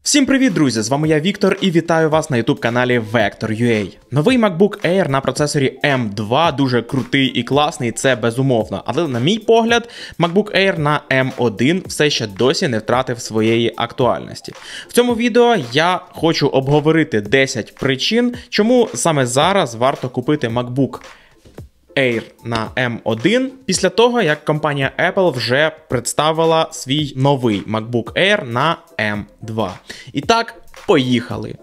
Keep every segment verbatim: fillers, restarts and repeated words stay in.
Всім привіт, друзі! З вами я Віктор і вітаю вас на ютуб каналі Vector.ua. Новий MacBook Air на процесорі ем два дуже крутий і класний, це безумовно. Але на мій погляд, MacBook Air на ем один все ще досі не втратив своєї актуальності. В цьому відео я хочу обговорити десять причин, чому саме зараз варто купити MacBook Air на ем один після того, як компанія Apple вже представила свій новий MacBook Air на ем два. І так, поїхали!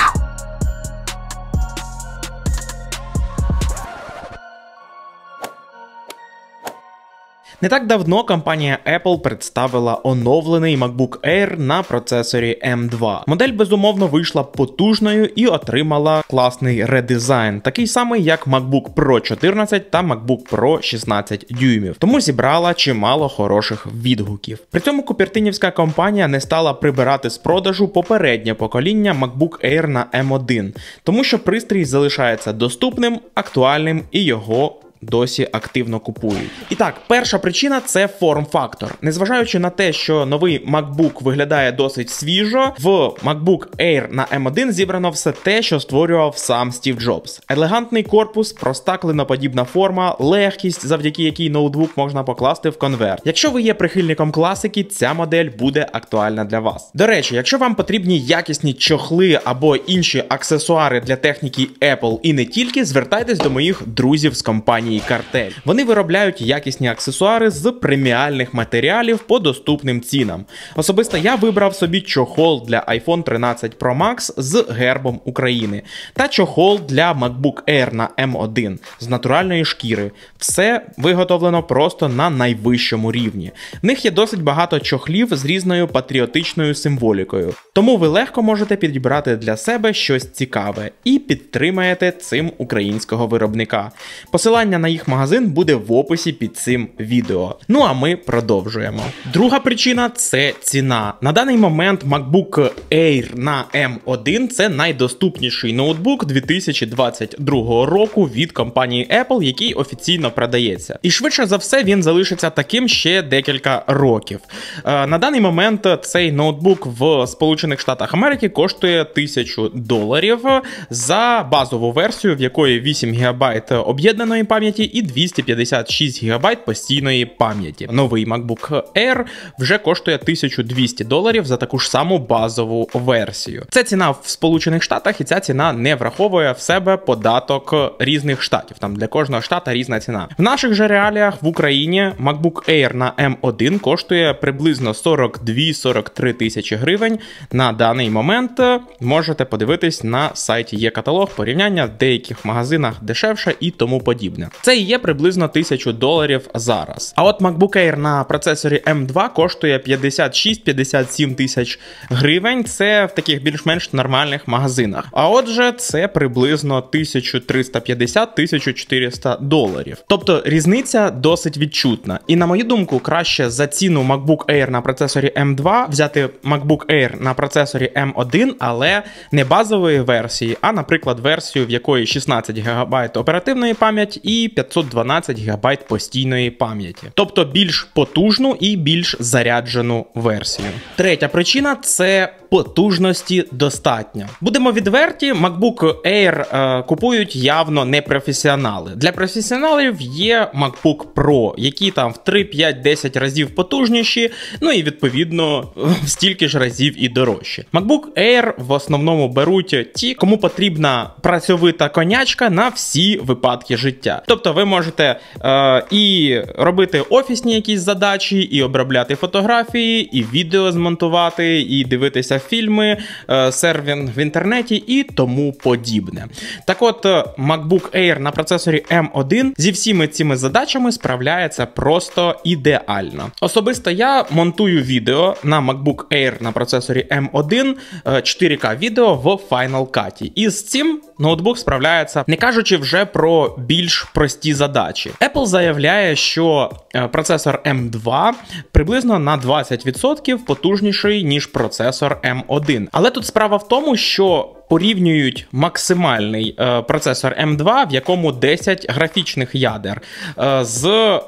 Не так давно компанія Apple представила оновлений MacBook Air на процесорі ем два. Модель безумовно вийшла потужною і отримала класний редизайн, такий самий як MacBook Pro чотирнадцять та MacBook Pro шістнадцять дюймів, тому зібрала чимало хороших відгуків. При цьому купертинівська компанія не стала прибирати з продажу попереднє покоління MacBook Air на ем один, тому що пристрій залишається доступним, актуальним і його досі активно купують. І так, перша причина – це форм-фактор. Незважаючи на те, що новий MacBook виглядає досить свіжо, в MacBook Air на ем один зібрано все те, що створював сам Стів Джобс. Елегантний корпус, проста клиноподібна форма, легкість, завдяки якій ноутбук можна покласти в конверт. Якщо ви є прихильником класики, ця модель буде актуальна для вас. До речі, якщо вам потрібні якісні чохли або інші аксесуари для техніки Apple і не тільки, звертайтесь до моїх друзів з компанії Картель. Вони виробляють якісні аксесуари з преміальних матеріалів по доступним цінам. Особисто я вибрав собі чохол для айфон тринадцять про макс з гербом України та чохол для MacBook Air на ем один з натуральної шкіри. Все виготовлено просто на найвищому рівні. В них є досить багато чохлів з різною патріотичною символікою. Тому ви легко можете підібрати для себе щось цікаве і підтримаєте цим українського виробника. Посилання на їх магазин буде в описі під цим відео. Ну а ми продовжуємо. Друга причина – це ціна. На даний момент MacBook Air на ем один – це найдоступніший ноутбук дві тисячі двадцять другого року від компанії Apple, який офіційно продається. І швидше за все він залишиться таким ще декілька років. На даний момент цей ноутбук в Сполучених Штатах Америки коштує тисячу доларів за базову версію, в якої вісім гігабайт об'єднаної пам'яті і двісті п'ятдесят шість гігабайт постійної пам'яті. Новий MacBook Air вже коштує тисячу двісті доларів за таку ж саму базову версію. Це ціна в Сполучених Штатах, і ця ціна не враховує в себе податок різних штатів. Там для кожного штата різна ціна. В наших же реаліях в Україні MacBook Air на ем один коштує приблизно сорок дві - сорок три тисячі гривень. На даний момент можете подивитись на сайті є каталог порівняння, в деяких магазинах дешевше і тому подібне. Це і є приблизно тисячу доларів зараз. А от MacBook Air на процесорі ем два коштує п'ятдесят шість - п'ятдесят сім тисяч гривень. Це в таких більш-менш нормальних магазинах. А отже, це приблизно тисяча триста п'ятдесят - тисяча чотириста доларів. Тобто різниця досить відчутна. І на мою думку, краще за ціну MacBook Air на процесорі ем два взяти MacBook Air на процесорі ем один, але не базової версії, а, наприклад, версію, в якої шістнадцять гігабайт оперативної пам'яті і п'ятсот дванадцять гігабайт постійної пам'яті. Тобто більш потужну і більш заряджену версію. Третя причина – це потужності достатньо. Будемо відверті, MacBook Air е, купують явно не професіонали. Для професіоналів є MacBook Pro, які там в три, п'ять, десять разів потужніші, ну і відповідно в стільки ж разів і дорожчі. MacBook Air в основному беруть ті, кому потрібна працьовита конячка на всі випадки життя. Тобто ви можете е, і робити офісні якісь задачі, і обробляти фотографії, і відео змонтувати, і дивитися фільми, е, серфінг в інтернеті і тому подібне. Так от, MacBook Air на процесорі ем один зі всіми цими задачами справляється просто ідеально. Особисто я монтую відео на MacBook Air на процесорі ем один чотири ка відео в Final Cut. І з цим ноутбук справляється, не кажучи вже про більш прості задачі. Apple заявляє, що процесор ем два приблизно на двадцять відсотків потужніший, ніж процесор ем один. Але тут справа в тому, що порівнюють максимальний е, процесор ем два, в якому десять графічних ядер, е, з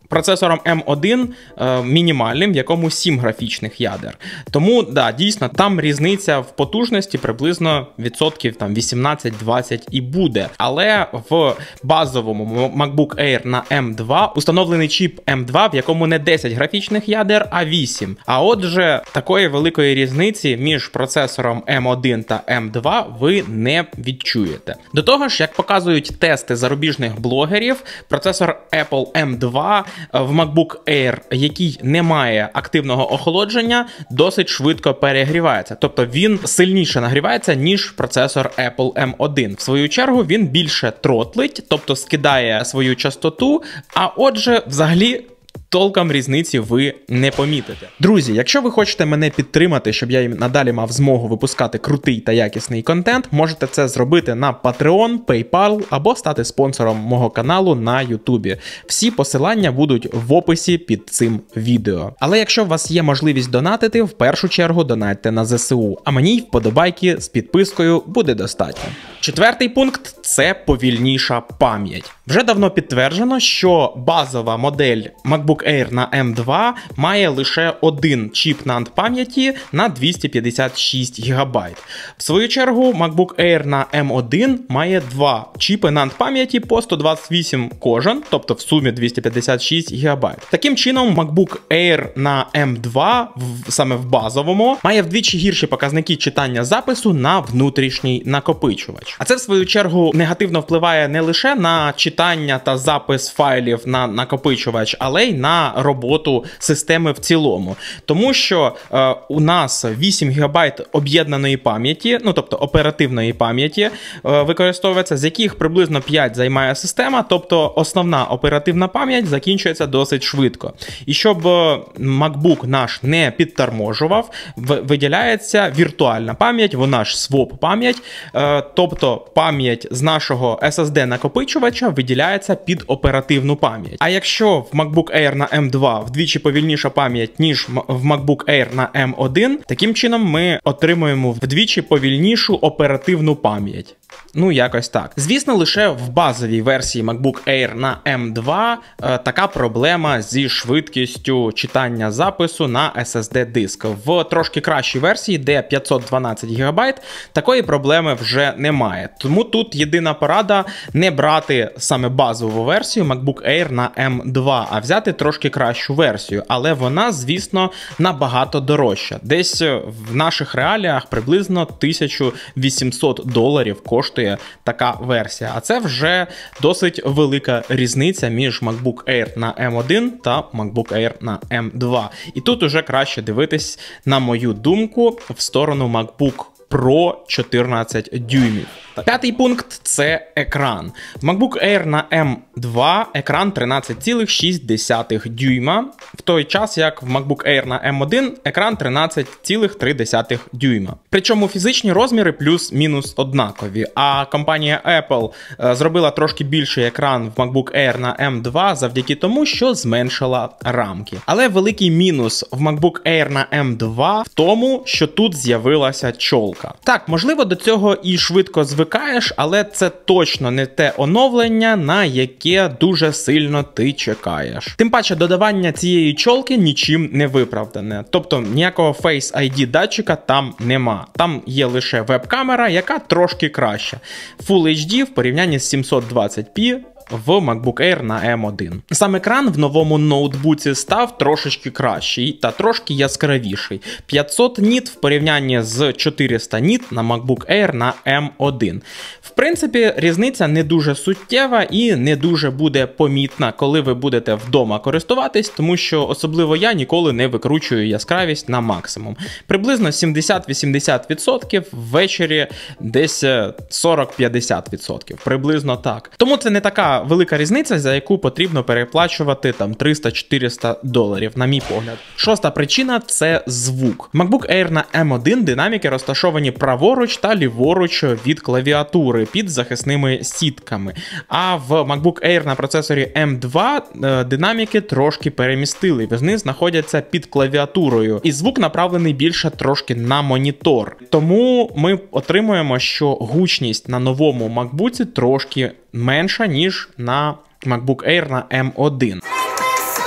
процесором ем один е, мінімальним, в якому сім графічних ядер. Тому, да, дійсно, там різниця в потужності приблизно відсотків там вісімнадцять-двадцять і буде. Але в базовому MacBook Air на ем два установлений чіп ем два, в якому не десять графічних ядер, а вісім. А отже, такої великої різниці між процесором ем один та ем два ви не відчуєте. До того ж, як показують тести зарубіжних блогерів, процесор Apple ем два в MacBook Air, який не має активного охолодження, досить швидко перегрівається. Тобто він сильніше нагрівається, ніж процесор Apple ем один. В свою чергу він більше тротлить, тобто скидає свою частоту, а отже, взагалі, толком різниці ви не помітите. Друзі, якщо ви хочете мене підтримати, щоб я надалі мав змогу випускати крутий та якісний контент, можете це зробити на Patreon, PayPal або стати спонсором мого каналу на YouTube. Всі посилання будуть в описі під цим відео. Але якщо у вас є можливість донатити, в першу чергу донатьте на зе се у, а мені вподобайки з підпискою буде достатньо. Четвертий пункт – це повільніша пам'ять. Вже давно підтверджено, що базова модель MacBook Air на ем два має лише один чіп нанд пам'яті на двісті п'ятдесят шість гігабайт. В свою чергу, MacBook Air на ем один має два чіпи нанд пам'яті по сто двадцять вісім кожен, тобто в сумі двісті п'ятдесят шість гігабайт. Таким чином, MacBook Air на ем два, в, саме в базовому, має вдвічі гірші показники читання запису на внутрішній накопичувач. А це, в свою чергу, негативно впливає не лише на читання та запис файлів на накопичувач, але й на роботу системи в цілому. Тому що е, у нас вісім гігабайт об'єднаної пам'яті, ну тобто оперативної пам'яті, е, використовується, з яких приблизно п'ять займає система, тобто основна оперативна пам'ять закінчується досить швидко. І щоб MacBook наш не підторможував, виділяється віртуальна пам'ять, вона ж своп пам'ять, е, тобто пам'ять з нашого ес ес ді-накопичувача виділяється під оперативну пам'ять. А якщо в MacBook Air на ем два вдвічі повільніша пам'ять, ніж в MacBook Air на ем один, таким чином ми отримуємо вдвічі повільнішу оперативну пам'ять. Ну, якось так. Звісно, лише в базовій версії MacBook Air на ем два е, така проблема зі швидкістю читання запису на ес ес ді-диск. В трошки кращій версії, де п'ятсот дванадцять гігабайт, такої проблеми вже немає. Тому тут єдина порада не брати саме базову версію MacBook Air на ем два, а взяти трошки кращу версію. Але вона, звісно, набагато дорожча. Десь в наших реаліях приблизно тисяча вісімсот доларів коштує така версія. А це вже досить велика різниця між MacBook Air на ем один та MacBook Air на ем два. І тут уже краще дивитись, на мою думку, в сторону MacBook Pro чотирнадцять дюймів. П'ятий пункт – це екран. В MacBook Air на ем два екран тринадцять цілих шість десятих дюйма, в той час як в MacBook Air на ем один екран тринадцять цілих три десятих дюйма. Причому фізичні розміри плюс-мінус однакові, а компанія Apple е, зробила трошки більший екран в MacBook Air на ем два завдяки тому, що зменшила рамки. Але великий мінус в MacBook Air на ем два в тому, що тут з'явилася чолка. Так, можливо, до цього і швидко звикаєш, але це точно не те оновлення, на яке дуже сильно ти чекаєш. Тим паче, додавання цієї чолки нічим не виправдане. Тобто ніякого Face ай ді датчика там нема. Там є лише веб-камера, яка трошки краща. Full ейч ді в порівнянні з сімсот двадцять пі в MacBook Air на ем один. Сам екран в новому ноутбуці став трошечки кращий та трошки яскравіший. п'ятсот ніт в порівнянні з чотириста ніт на MacBook Air на ем один. В принципі, різниця не дуже суттєва і не дуже буде помітна, коли ви будете вдома користуватись, тому що особливо я ніколи не викручую яскравість на максимум. Приблизно сімдесят-вісімдесят відсотків, ввечері десь сорок-п'ятдесят відсотків. Приблизно так. Тому це не така велика різниця, за яку потрібно переплачувати там триста-чотириста доларів, на мій погляд. Шоста причина – це звук. MacBook Air на ем один динаміки розташовані праворуч та ліворуч від клавіатури під захисними сітками. А в MacBook Air на процесорі ем два е, динаміки трошки перемістили. Вони знаходяться під клавіатурою. І звук направлений більше трошки на монітор. Тому ми отримуємо, що гучність на новому MacBook'і трошки менша, ніж на MacBook Air на ем один.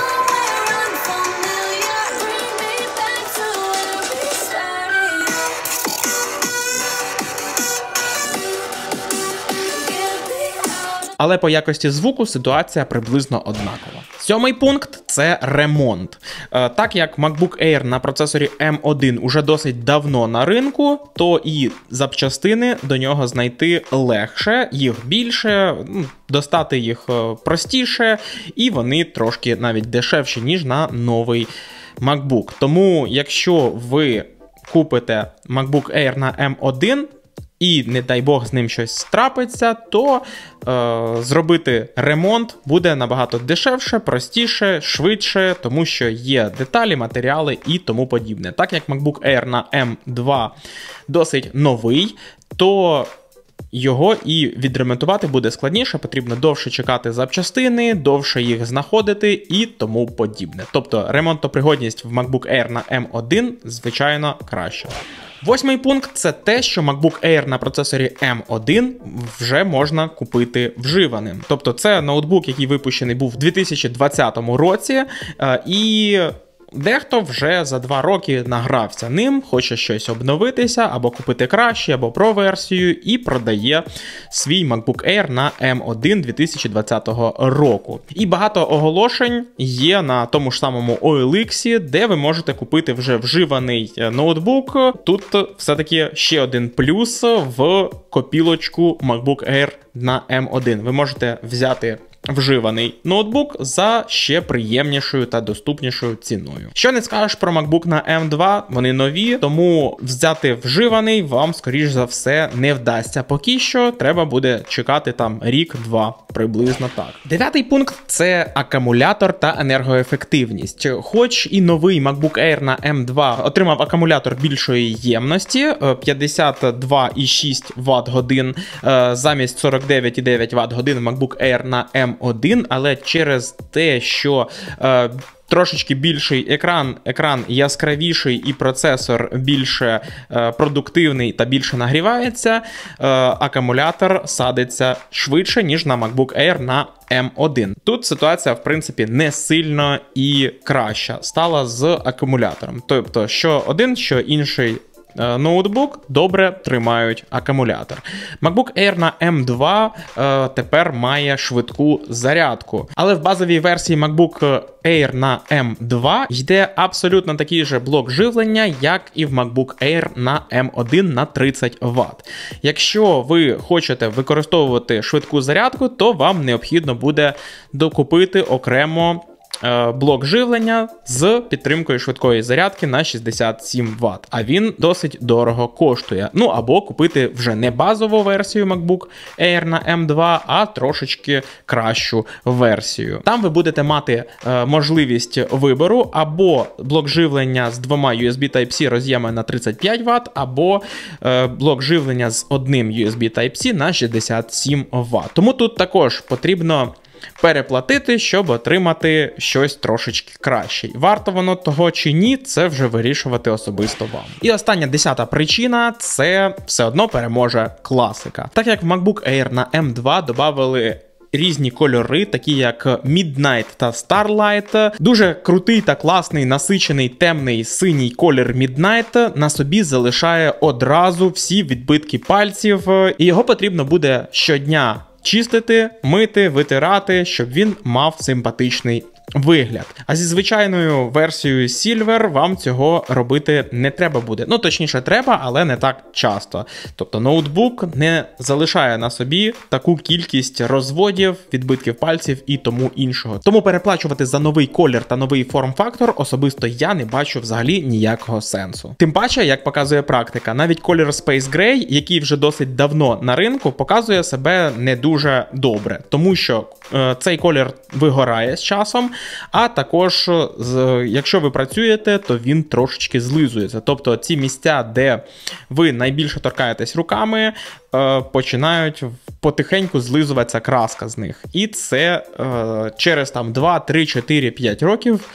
але по якості звуку ситуація приблизно однакова. Сьомий пункт – це ремонт. Так як MacBook Air на процесорі ем один уже досить давно на ринку, то і запчастини до нього знайти легше, їх більше, достати їх простіше, і вони трошки навіть дешевші, ніж на новий MacBook. Тому, якщо ви купите MacBook Air на ем один, і, не дай Бог, з ним щось трапиться, то е, зробити ремонт буде набагато дешевше, простіше, швидше, тому що є деталі, матеріали і тому подібне. Так як MacBook Air на ем два досить новий, то його і відремонтувати буде складніше, потрібно довше чекати запчастини, довше їх знаходити і тому подібне. Тобто ремонтопригодність в MacBook Air на ем один, звичайно, краща. Восьмий пункт – це те, що MacBook Air на процесорі ем один вже можна купити вживаним. Тобто це ноутбук, який випущений був в дві тисячі двадцятому році, і дехто вже за два роки награвся ним, хоче щось обновитися, або купити краще, або Pro-версію, і продає свій MacBook Air на ем один дві тисячі двадцятого року. І багато оголошень є на тому ж самому о ел ікс, де ви можете купити вже вживаний ноутбук. Тут все-таки ще один плюс в копілочку MacBook Air на ем один. Ви можете взяти вживаний ноутбук за ще приємнішою та доступнішою ціною. Що не скажеш про MacBook на ем два, вони нові, тому взяти вживаний вам, скоріш за все, не вдасться. Поки що треба буде чекати там рік-два, приблизно так. Дев'ятий пункт – це акумулятор та енергоефективність. Хоч і новий MacBook Air на ем два отримав акумулятор більшої ємності, п'ятдесят два і шість ватт-годин замість сорок дев'ять і дев'ять ватт-годин MacBook Air на ем один, але через те, що е, трошечки більший екран, екран яскравіший і процесор більше е, продуктивний та більше нагрівається, е, акумулятор садиться швидше, ніж на MacBook Air на ем один. Тут ситуація, в принципі, не сильно і краща стала з акумулятором. Тобто, що один, що інший ноутбук добре тримають акумулятор. MacBook Air на ем два е, тепер має швидку зарядку. Але в базовій версії MacBook Air на ем два йде абсолютно такий же блок живлення, як і в MacBook Air на ем один на тридцять ватт. Якщо ви хочете використовувати швидку зарядку, то вам необхідно буде докупити окремо блок живлення з підтримкою швидкої зарядки на шістдесят сім ватт, а він досить дорого коштує. Ну або купити вже не базову версію MacBook Air на ем два, а трошечки кращу версію. Там ви будете мати е, можливість вибору або блок живлення з двома ю ес бі Type-C роз'ємами на тридцять п'ять ватт, або е, блок живлення з одним ю ес бі Type-C на шістдесят сім ватт. Тому тут також потрібно переплатити, щоб отримати щось трошечки краще. Варто воно того чи ні, це вже вирішувати особисто вам. І остання, десята причина – це все одно переможе класика. Так як в MacBook Air на ем два додали різні кольори, такі як Midnight та Starlight. Дуже крутий та класний, насичений, темний синій колір Midnight на собі залишає одразу всі відбитки пальців, і його потрібно буде щодня чистити, мити, витирати, щоб він мав симпатичний вигляд. А зі звичайною версією Silver вам цього робити не треба буде. Ну, точніше, треба, але не так часто. Тобто ноутбук не залишає на собі таку кількість розводів, відбитків пальців і тому іншого. Тому переплачувати за новий колір та новий форм-фактор особисто я не бачу взагалі ніякого сенсу. Тим паче, як показує практика, навіть колір Space Gray, який вже досить давно на ринку, показує себе не дуже добре. Тому що е, цей колір вигорає з часом, а також, якщо ви працюєте, то він трошечки злизується. Тобто ці місця, де ви найбільше торкаєтесь руками, починають потихеньку злизуватися краска з них. І це через там два, три, чотири, п'ять років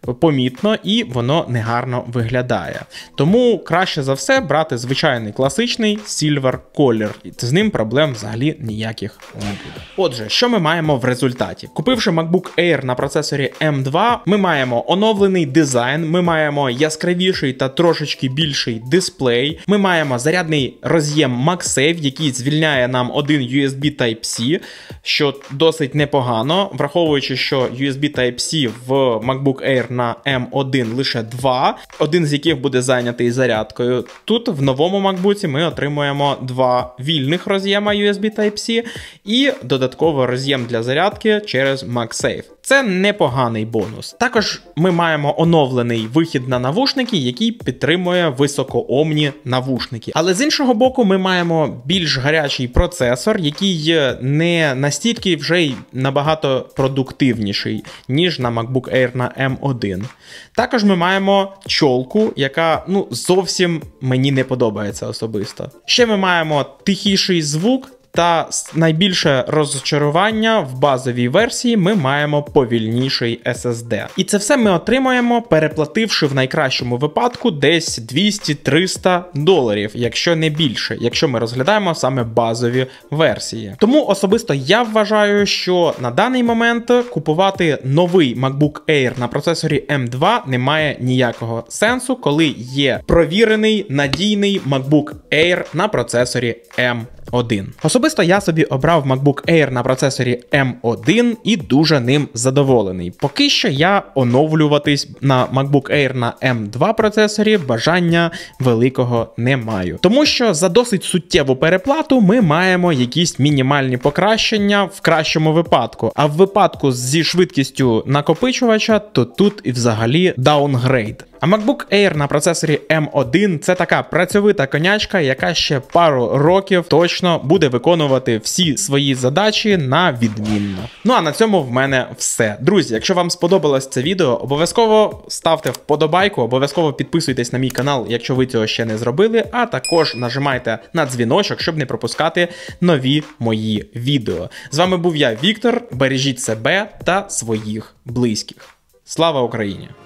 помітно і воно негарно виглядає. Тому краще за все брати звичайний класичний Silver колір. З ним проблем взагалі ніяких не буде. Отже, що ми маємо в результаті? Купивши MacBook Air на процесорі ем два, ми маємо оновлений дизайн, ми маємо яскравіший та трошечки більший дисплей, ми маємо зарядний роз'єм MagSafe, який звільняє нам один ю ес бі Type-C, що досить непогано, враховуючи, що ю ес бі Type-C в MacBook Air на ем один лише два, один з яких буде зайнятий зарядкою. Тут в новому MacBook ми отримуємо два вільних роз'єма ю ес бі Type-C і додатково роз'єм для зарядки через MagSafe. Це непоганий бонус. Також ми маємо оновлений вихід на навушники, який підтримує високоомні навушники. Але з іншого боку, ми маємо більш гарячий процесор, який не настільки вже й набагато продуктивніший, ніж на MacBook Air на ем один. Також ми маємо чолку, яка, ну, зовсім мені не подобається особисто. Ще ми маємо тихіший звук, та найбільше розчарування в базовій версії ми маємо повільніший ес ес ді. І це все ми отримаємо, переплативши в найкращому випадку десь двісті-триста доларів, якщо не більше, якщо ми розглядаємо саме базові версії. Тому особисто я вважаю, що на даний момент купувати новий MacBook Air на процесорі ем два немає ніякого сенсу, коли є провірений, надійний MacBook Air на процесорі ем один. Особисто я собі обрав MacBook Air на процесорі ем один і дуже ним задоволений. Поки що я оновлюватись на MacBook Air на ем два процесорі бажання великого не маю. Тому що за досить суттєву переплату ми маємо якісь мінімальні покращення в кращому випадку. А в випадку зі швидкістю накопичувача, то тут і взагалі даунгрейд. А MacBook Air на процесорі ем один – це така працьовита конячка, яка ще пару років точно буде виконувати всі свої задачі на відмінно. Ну а на цьому в мене все. Друзі, якщо вам сподобалось це відео, обов'язково ставте вподобайку, обов'язково підписуйтесь на мій канал, якщо ви цього ще не зробили, а також нажимайте на дзвіночок, щоб не пропускати нові мої відео. З вами був я, Віктор, бережіть себе та своїх близьких. Слава Україні!